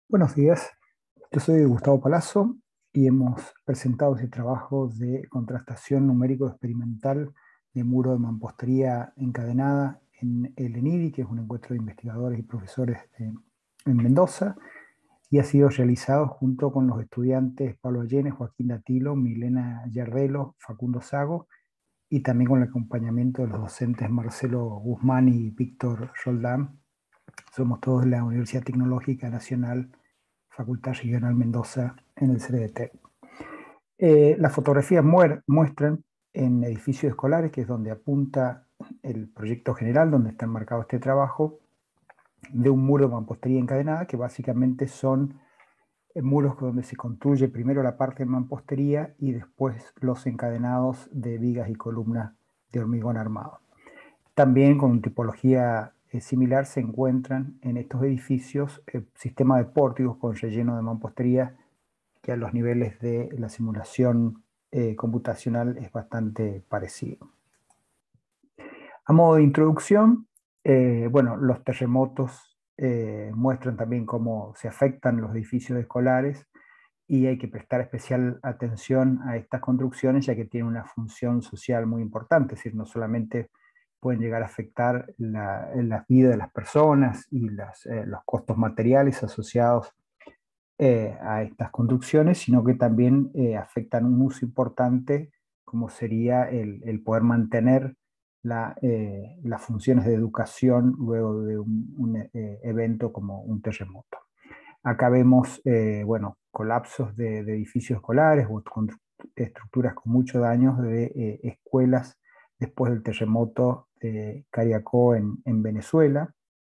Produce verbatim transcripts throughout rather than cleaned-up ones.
Buenos días, yo soy Gustavo Palazzo y hemos presentado ese trabajo de contrastación numérico experimental de muro de mampostería encadenada en el ENIDI, que es un encuentro de investigadores y profesores de- en Mendoza, y ha sido realizado junto con los estudiantes Pablo Allenes, Joaquín Datilo, Milena Yardelo, Facundo Sago, y también con el acompañamiento de los docentes Marcelo Guzmán y Víctor Roldán. Somos todos de la Universidad Tecnológica Nacional Facultad Regional Mendoza en el C R D T. Eh, las fotografías muer- muestran en edificios escolares, que es donde apunta el proyecto general, donde está enmarcado este trabajo, de un muro de mampostería encadenada, que básicamente son eh, muros donde se construye primero la parte de mampostería y después los encadenados de vigas y columnas de hormigón armado. También con tipología eh, similar se encuentran en estos edificios eh, sistemas de pórticos con relleno de mampostería que a los niveles de la simulación eh, computacional es bastante parecido. A modo de introducción, eh, bueno, los terremotos eh, muestran también cómo se afectan los edificios escolares y hay que prestar especial atención a estas construcciones ya que tienen una función social muy importante, es decir, no solamente pueden llegar a afectar la, la vida de las personas y las, eh, los costos materiales asociados eh, a estas construcciones, sino que también eh, afectan un uso importante como sería el, el poder mantener la, eh, las funciones de educación luego de un, un eh, evento como un terremoto. Acá vemos, eh, bueno, colapsos de, de edificios escolares o estructuras con mucho daño de eh, escuelas después del terremoto de Cariacó en, en Venezuela.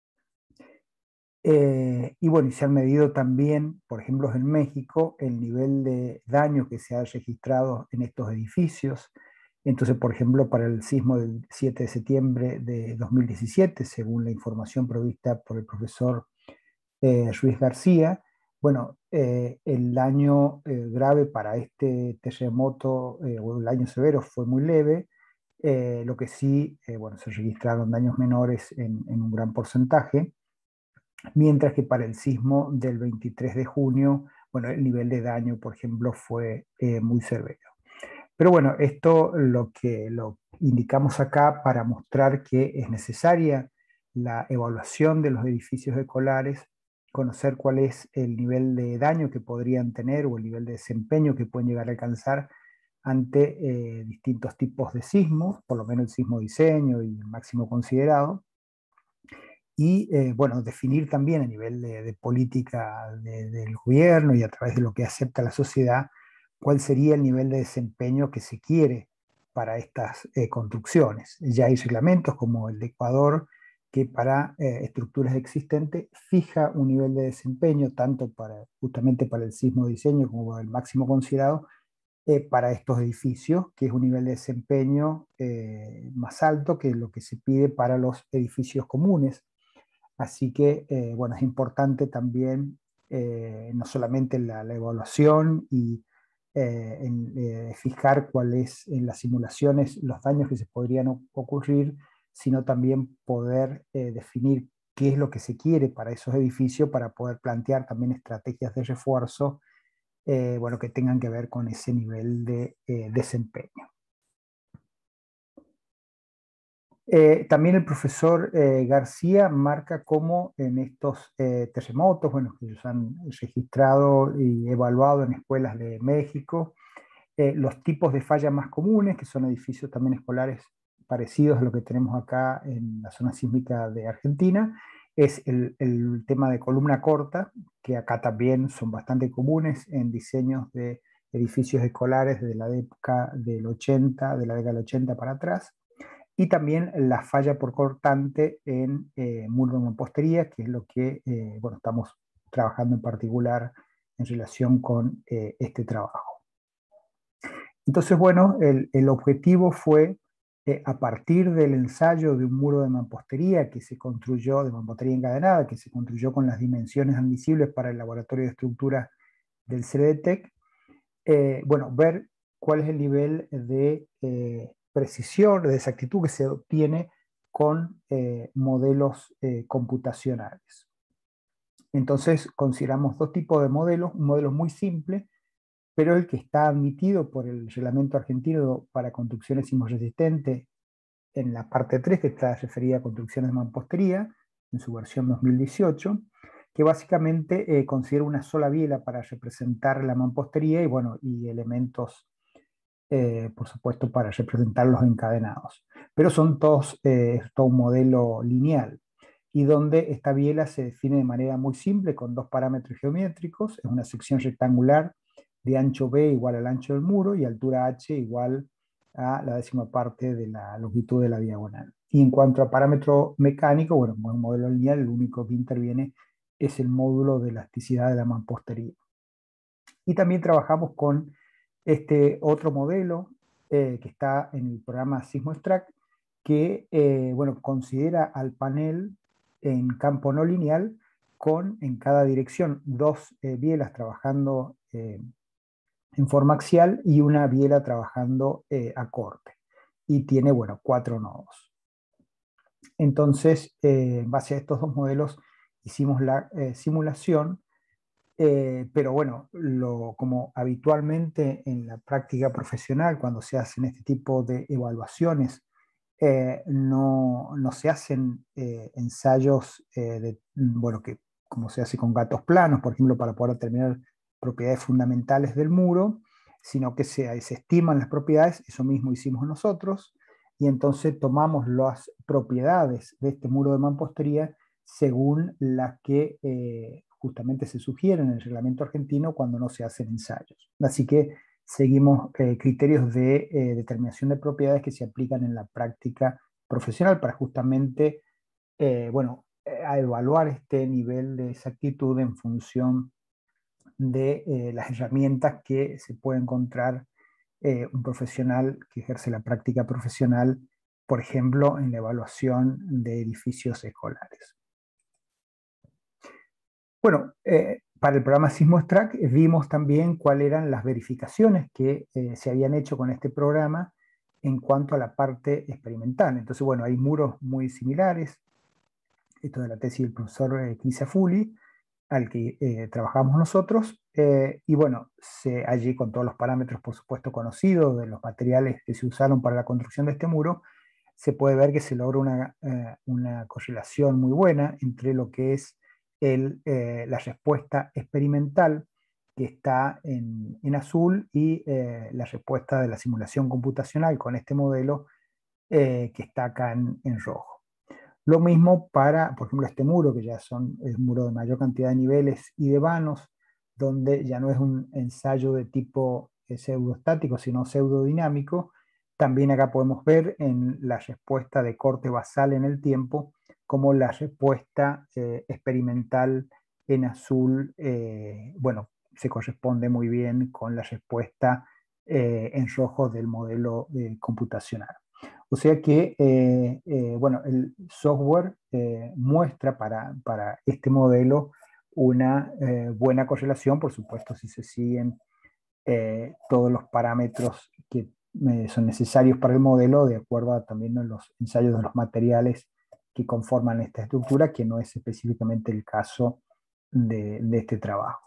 Eh, y bueno, y se han medido también, por ejemplo, en México, el nivel de daño que se ha registrado en estos edificios. Entonces, por ejemplo, para el sismo del siete de septiembre de dos mil diecisiete, según la información provista por el profesor eh, Ruiz García, bueno, eh, el daño eh, grave para este terremoto, eh, o el daño severo, fue muy leve. Eh, lo que sí, eh, bueno, se registraron daños menores en, en un gran porcentaje, mientras que para el sismo del veintitrés de junio, bueno, el nivel de daño, por ejemplo, fue eh, muy severo. Pero bueno, esto lo que lo indicamos acá para mostrar que es necesaria la evaluación de los edificios escolares, conocer cuál es el nivel de daño que podrían tener o el nivel de desempeño que pueden llegar a alcanzar ante eh, distintos tipos de sismos, por lo menos el sismo diseño y el máximo considerado, y eh, bueno, definir también a nivel de, de política de, del gobierno y a través de lo que acepta la sociedad, cuál sería el nivel de desempeño que se quiere para estas eh, construcciones. Ya hay reglamentos como el de Ecuador que para eh, estructuras existentes fija un nivel de desempeño tanto para justamente para el sismo diseño como para el máximo considerado eh, para estos edificios, que es un nivel de desempeño eh, más alto que lo que se pide para los edificios comunes. Así que, eh, bueno, es importante también eh, no solamente la, la evaluación y eh, en, eh, fijar cuáles en las simulaciones los daños que se podrían ocurrir, sino también poder eh, definir qué es lo que se quiere para esos edificios para poder plantear también estrategias de refuerzo, eh, bueno, que tengan que ver con ese nivel de eh, desempeño. Eh, también el profesor eh, García marca cómo en estos eh, terremotos, bueno, que ellos han registrado y evaluado en escuelas de México, eh, los tipos de fallas más comunes, que son edificios también escolares parecidos a lo que tenemos acá en la zona sísmica de Argentina, es el, el tema de columna corta, que acá también son bastante comunes en diseños de edificios escolares de la época del ochenta, de la década del ochenta para atrás, y también la falla por cortante en eh, muro de mampostería, que es lo que eh, bueno, estamos trabajando en particular en relación con eh, este trabajo. Entonces, bueno, el, el objetivo fue, eh, a partir del ensayo de un muro de mampostería que se construyó, de mampostería encadenada, que se construyó con las dimensiones admisibles para el laboratorio de estructura del C R D T E C, eh, bueno, ver cuál es el nivel de eh, precisión, de exactitud que se obtiene con eh, modelos eh, computacionales. Entonces consideramos dos tipos de modelos, un modelo muy simple, pero el que está admitido por el reglamento argentino para construcciones sismoresistentes en la parte tres, que está referida a construcciones de mampostería, en su versión dos mil dieciocho, que básicamente eh, considera una sola biela para representar la mampostería y, bueno, y elementos, eh, por supuesto, para representar los encadenados. Pero son todos, eh, todo un modelo lineal, y donde esta biela se define de manera muy simple con dos parámetros geométricos: es una sección rectangular de ancho B igual al ancho del muro y altura H igual a la décima parte de la longitud de la diagonal. Y en cuanto a parámetro mecánico, bueno, con el modelo lineal, el único que interviene es el módulo de elasticidad de la mampostería. Y también trabajamos con este otro modelo eh, que está en el programa SismoStrack, que eh, bueno, considera al panel en campo no lineal con en cada dirección dos eh, bielas trabajando eh, en forma axial y una biela trabajando eh, a corte. Y tiene, bueno, cuatro nodos. Entonces, eh, en base a estos dos modelos, hicimos la eh, simulación. Eh, pero bueno, lo, como habitualmente en la práctica profesional, cuando se hacen este tipo de evaluaciones, eh, no, no se hacen eh, ensayos eh, de, bueno, que, como se hace con gatos planos, por ejemplo, para poder determinar propiedades fundamentales del muro, sino que se, se estiman las propiedades. Eso mismo hicimos nosotros, y entonces tomamos las propiedades de este muro de mampostería según las que eh, justamente se sugieren en el reglamento argentino cuando no se hacen ensayos. Así que seguimos eh, criterios de eh, determinación de propiedades que se aplican en la práctica profesional para justamente, eh, bueno, eh, a evaluar este nivel de exactitud en función de eh, las herramientas que se puede encontrar eh, un profesional que ejerce la práctica profesional, por ejemplo, en la evaluación de edificios escolares. Bueno, eh, para el programa SismoStrack eh, vimos también cuáles eran las verificaciones que eh, se habían hecho con este programa en cuanto a la parte experimental. Entonces, bueno, hay muros muy similares. Esto de la tesis del profesor eh, Crisafulli, al que eh, trabajamos nosotros, eh, y bueno, se, allí con todos los parámetros, por supuesto, conocidos de los materiales que se usaron para la construcción de este muro, se puede ver que se logra una, eh, una correlación muy buena entre lo que es el, eh, la respuesta experimental, que está en, en azul, y eh, la respuesta de la simulación computacional con este modelo, eh, que está acá en, en rojo. Lo mismo para, por ejemplo, este muro, que ya son, es un muro de mayor cantidad de niveles y de vanos, donde ya no es un ensayo de tipo eh, pseudostático, sino pseudodinámico. También acá podemos ver en la respuesta de corte basal en el tiempo, como la respuesta eh, experimental en azul, eh, bueno, se corresponde muy bien con la respuesta eh, en rojo del modelo eh, computacional. O sea que, eh, eh, bueno, el software eh, muestra para, para, este modelo una eh, buena correlación, por supuesto, si se siguen eh, todos los parámetros que eh, son necesarios para el modelo, de acuerdo a también a los ensayos de los materiales que conforman esta estructura, que no es específicamente el caso de, de este trabajo.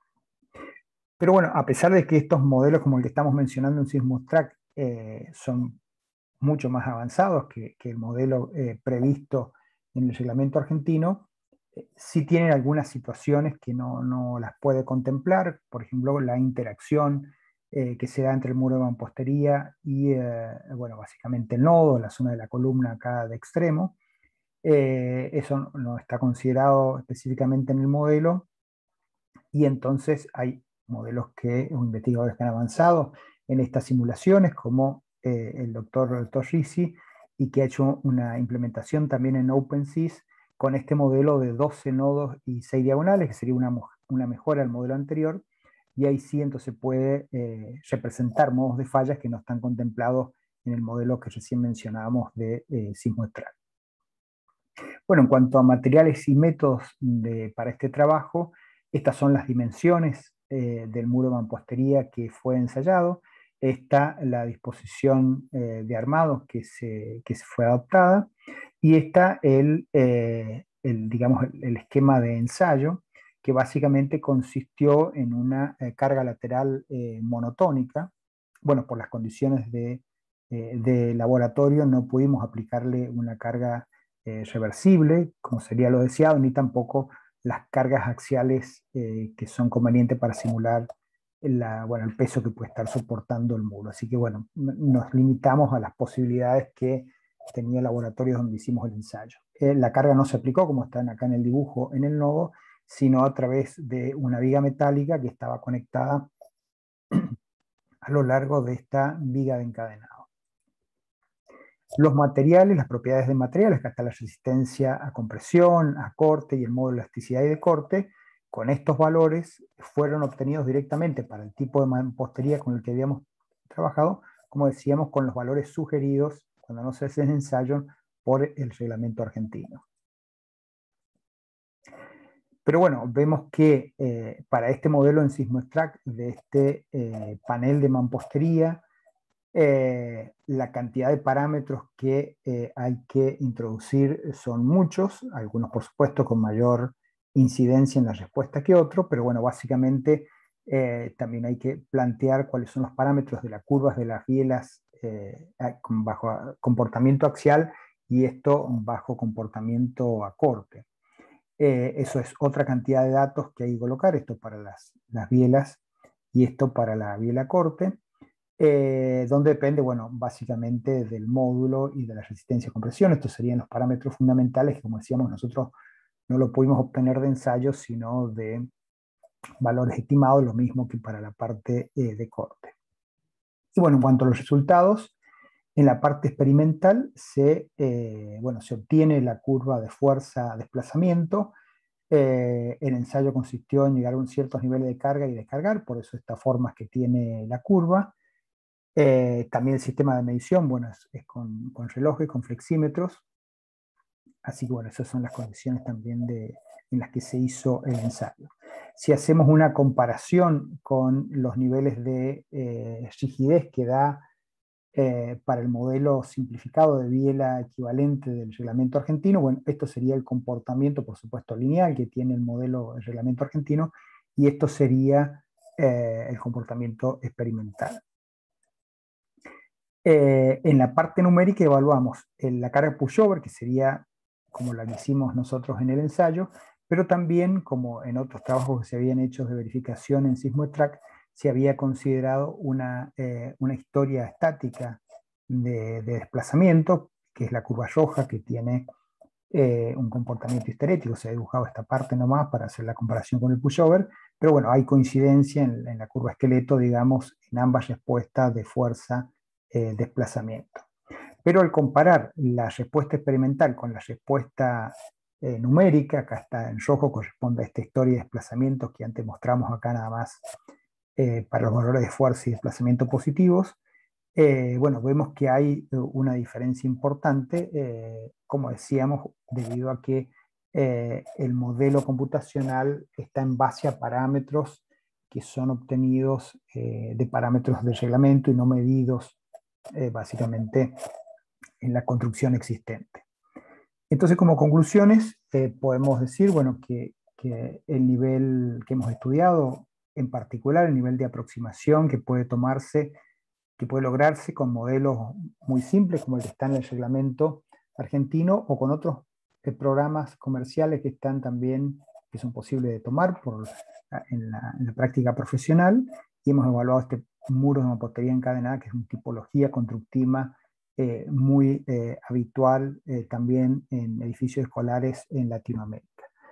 Pero bueno, a pesar de que estos modelos, como el que estamos mencionando en SismoStrack, eh, son mucho más avanzados que, que el modelo eh, previsto en el reglamento argentino, eh, sí tienen algunas situaciones que no, no, las puede contemplar. Por ejemplo, la interacción eh, que se da entre el muro de mampostería y, eh, bueno, básicamente el nodo, la zona de la columna acá de extremo. Eh, eso no está considerado específicamente en el modelo, y entonces hay modelos que investigadores que han avanzado en estas simulaciones, como eh, el doctor Torrisi, y que ha hecho una implementación también en OpenSys con este modelo de doce nodos y seis diagonales, que sería una, una mejora al modelo anterior, y ahí sí entonces puede eh, representar modos de fallas que no están contemplados en el modelo que recién mencionábamos de eh, SismoStrack. Bueno, en cuanto a materiales y métodos de, para este trabajo, estas son las dimensiones eh, del muro de mampostería que fue ensayado. Está la disposición eh, de armados que se, que se fue adoptada, y está el, eh, el, digamos, el, el esquema de ensayo, que básicamente consistió en una eh, carga lateral eh, monotónica. Bueno, por las condiciones de, eh, de laboratorio no pudimos aplicarle una carga eh, reversible, como sería lo deseado, ni tampoco las cargas axiales eh, que son convenientes para simular la, bueno, el peso que puede estar soportando el muro. Así que bueno, nos limitamos a las posibilidades que tenía el laboratorio donde hicimos el ensayo. Eh, la carga no se aplicó, como están acá en el dibujo, en el nodo, sino a través de una viga metálica que estaba conectada a lo largo de esta viga de encadenado. Los materiales, las propiedades de materiales, que hasta la resistencia a compresión, a corte y el modo de elasticidad y de corte, con estos valores fueron obtenidos directamente para el tipo de mampostería con el que habíamos trabajado, como decíamos, con los valores sugeridos cuando no se hace el ensayo por el reglamento argentino. Pero bueno, vemos que eh, para este modelo en SismoStrack de este eh, panel de mampostería, eh, la cantidad de parámetros que eh, hay que introducir son muchos, algunos por supuesto con mayor incidencia en la respuesta que otros, pero bueno, básicamente eh, también hay que plantear cuáles son los parámetros de las curvas de las bielas eh, bajo comportamiento axial y esto bajo comportamiento a corte. Eh, eso es otra cantidad de datos que hay que colocar, esto para las, las bielas y esto para la biela corte, eh, donde depende, bueno, básicamente del módulo y de la resistencia a compresión. Estos serían los parámetros fundamentales que, como decíamos, nosotros no lo pudimos obtener de ensayos, sino de valores estimados, lo mismo que para la parte eh, de corte. Y bueno, en cuanto a los resultados, en la parte experimental se, eh, bueno, se obtiene la curva de fuerza-desplazamiento. Eh, el ensayo consistió en llegar a un ciertos niveles de carga y descargar, por eso estas formas que tiene la curva. Eh, también el sistema de medición, bueno, es, es con, con relojes, con flexímetros. Así que bueno, esas son las condiciones también de, en las que se hizo el ensayo. Si hacemos una comparación con los niveles de eh, rigidez que da eh, para el modelo simplificado de biela equivalente del reglamento argentino, bueno, esto sería el comportamiento, por supuesto, lineal que tiene el modelo del reglamento argentino, y esto sería eh, el comportamiento experimental. Eh, en la parte numérica evaluamos en la carga pushover, que sería como la que hicimos nosotros en el ensayo, pero también, como en otros trabajos que se habían hecho de verificación en SismoStrack, se había considerado una, eh, una historia estática de, de desplazamiento, que es la curva roja, que tiene eh, un comportamiento histerético. Se ha dibujado esta parte nomás para hacer la comparación con el pushover, pero bueno, hay coincidencia en, en la curva esqueleto, digamos, en ambas respuestas de fuerza eh, desplazamiento. Pero al comparar la respuesta experimental con la respuesta eh, numérica, acá está en rojo, corresponde a esta historia de desplazamientos que antes mostramos acá nada más eh, para los valores de fuerza y desplazamiento positivos, eh, bueno, vemos que hay una diferencia importante, eh, como decíamos, debido a que eh, el modelo computacional está en base a parámetros que son obtenidos eh, de parámetros de reglamento y no medidos eh, básicamente en la construcción existente. Entonces, como conclusiones, eh, podemos decir, bueno, que, que el nivel que hemos estudiado, en particular el nivel de aproximación que puede tomarse, que puede lograrse con modelos muy simples como el que está en el reglamento argentino o con otros eh, programas comerciales que están también, que son posibles de tomar por, en, la, en la práctica profesional, y hemos evaluado este muro de mampostería encadenada, que es una tipología constructiva eh, muy eh, habitual eh, también en edificios escolares en Latinoamérica.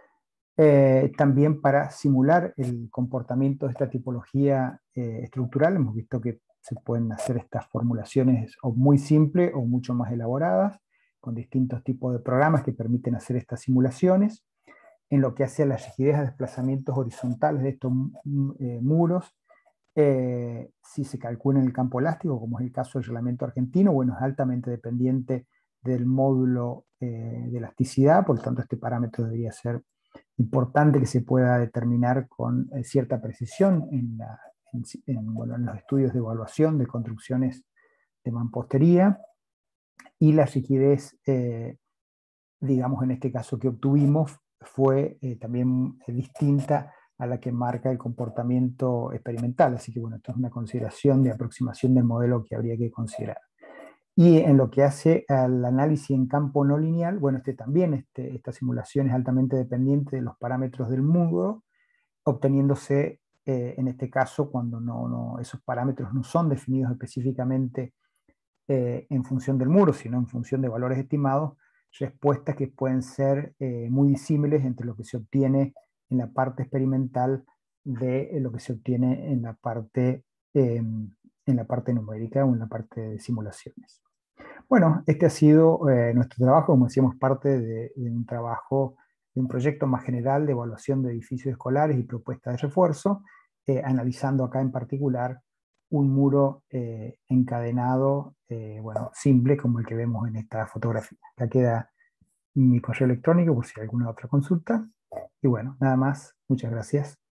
Eh, también para simular el comportamiento de esta tipología eh, estructural, hemos visto que se pueden hacer estas formulaciones o muy simples o mucho más elaboradas, con distintos tipos de programas que permiten hacer estas simulaciones. En lo que hace a la rigidez de desplazamientos horizontales de estos eh, muros, eh, si se calcula en el campo elástico, como es el caso del reglamento argentino, bueno, es altamente dependiente del módulo eh, de elasticidad, por lo tanto este parámetro debería ser importante que se pueda determinar con eh, cierta precisión en, la, en, en, bueno, en los estudios de evaluación de construcciones de mampostería, y la rigidez, eh, digamos en este caso que obtuvimos, fue eh, también eh, distinta a la que marca el comportamiento experimental. Así que bueno, esto es una consideración de aproximación del modelo que habría que considerar. Y en lo que hace al análisis en campo no lineal, bueno, este también, este, esta simulación es altamente dependiente de los parámetros del muro, obteniéndose eh, en este caso cuando no, no, esos parámetros no son definidos específicamente eh, en función del muro, sino en función de valores estimados, respuestas que pueden ser eh, muy disímiles entre lo que se obtiene en la parte experimental de lo que se obtiene en la parte, eh, en la parte numérica o en la parte de simulaciones. Bueno, este ha sido eh, nuestro trabajo, como decíamos, parte de, de un trabajo, de un proyecto más general de evaluación de edificios escolares y propuestas de refuerzo, eh, analizando acá en particular un muro eh, encadenado, eh, bueno, simple como el que vemos en esta fotografía. Acá queda mi correo electrónico por si hay alguna otra consulta. Y bueno, nada más, muchas gracias.